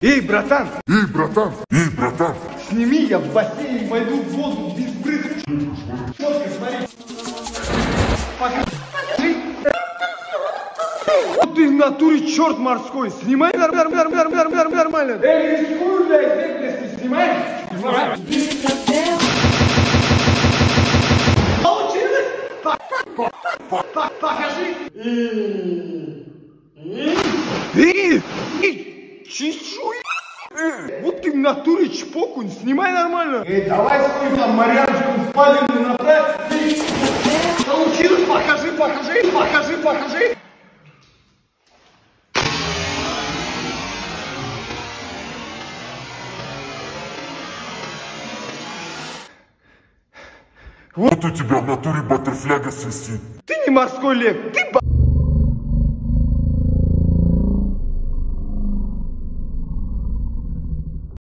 Эй, братан! Эй, братан! Эй, братан! Сними, я в бассейн войду в воду без брызг. Четко, смотри. Покажи. Вот ты в натуре черт морской. Снимай нормально. Эй, рискую для эффектности. Снимай. Получилось? Покажи. Чешуй. Вот ты в натуре чпокунь, снимай нормально. Эй, давай свою там Марианскую впадину направь. Получилось, покажи. Вот у тебя в натуре баттерфляга свистит. Ты не морской лев, ты